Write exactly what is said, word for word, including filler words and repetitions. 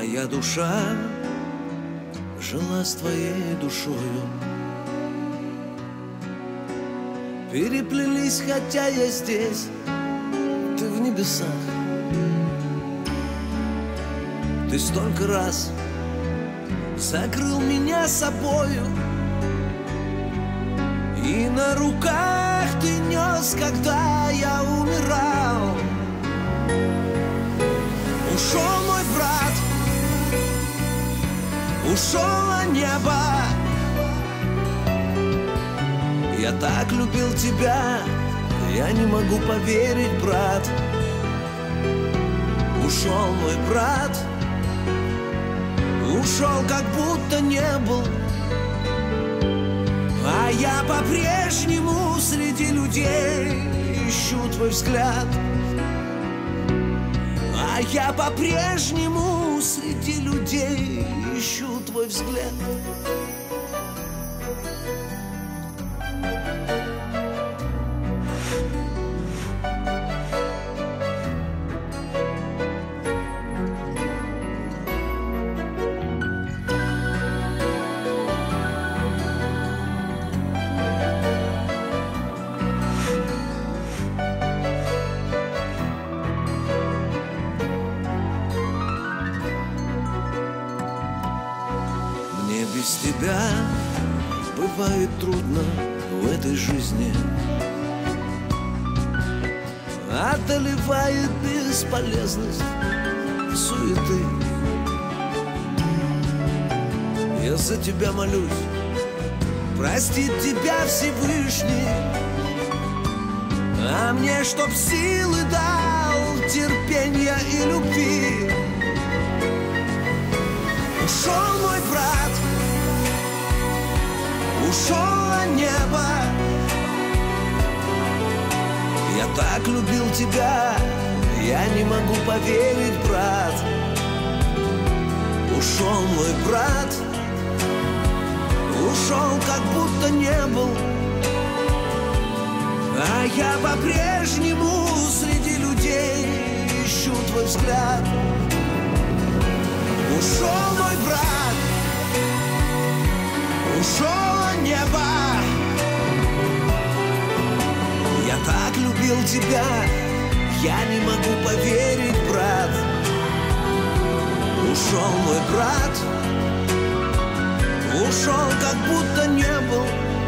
Моя душа жила с твоей душою. Переплелись, хотя я здесь, ты в небесах. Ты столько раз закрыл меня собою, и на руках ты нес, когда я умирал. Ушел мой брат, ушел небо. Я так любил тебя, я не могу поверить, брат. Ушел мой брат, ушел, как будто не был. А я по-прежнему среди людей ищу твой взгляд. А я по-прежнему среди людей ищу твой взгляд. Без тебя бывает трудно в этой жизни. Одолевает бесполезность суеты. Я за тебя молюсь, простит тебя Всевышний, а мне чтоб силы дал, терпения и любви. Ушел мой брат, ушел небо. Я так любил тебя, я не могу поверить, брат. Ушел мой брат, ушел, как будто не был. А я по-прежнему среди людей ищу твой взгляд. Ушел мой брат, ушел небо. Я так любил тебя, я не могу поверить, брат. Ушел мой брат, ушел, как будто не был.